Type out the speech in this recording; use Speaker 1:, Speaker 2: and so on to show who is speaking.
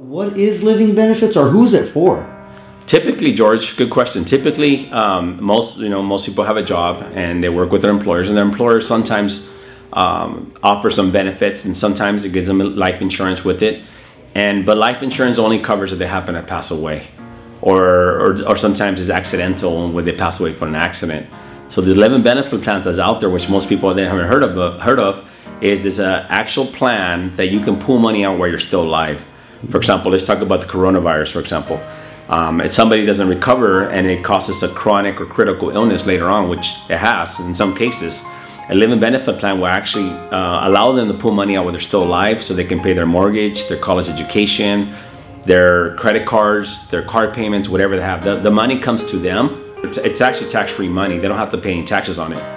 Speaker 1: What is living benefits, or who's it for?
Speaker 2: Typically, George, good question. Typically, most people have a job and they work with their employers, and their employers sometimes offer some benefits, and sometimes it gives them life insurance with it. But life insurance only covers if they happen to pass away, or sometimes it's accidental when they pass away from an accident. So the living benefit plans that's out there, which most people haven't heard of, is there's an actual plan that you can pull money out while you're still alive. For example, let's talk about the coronavirus, for example. If somebody doesn't recover and it causes a chronic or critical illness later on, which it has in some cases, a living benefit plan will actually allow them to pull money out while they're still alive, so they can pay their mortgage, their college education, their credit cards, their car payments, whatever they have. The money comes to them. It's actually tax-free money. They don't have to pay any taxes on it.